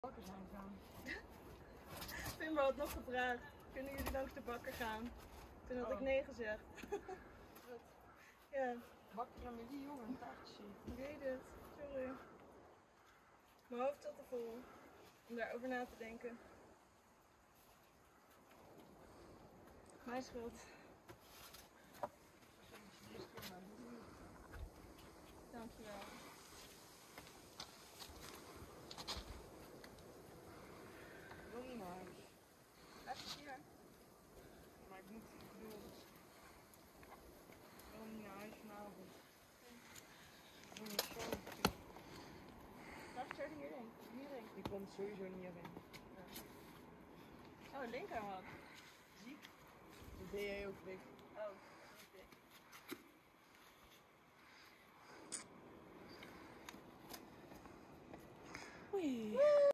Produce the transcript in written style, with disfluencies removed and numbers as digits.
bakker zijn gegaan. Pimba had nog gevraagd, kunnen jullie langs de bakker gaan? Toen had ik nee gezegd. Ja, Bakker met die jongen een taartje ziet. ik weet het. Sorry. Mijn hoofd zat te vol om daarover na te denken. Mijn schuld. Dankjewel. Ik wil niet naar huis. Even hier. Maar ik moet, ik bedoel, ik wil niet naar huis vanavond. Ik wil niet zo. Laat je hierheen. Hierheen. Die komt sowieso niet hierin. Oh, linkerhand. Ziek? Dat deed jij ook, Rick. Oh, oké. Oei.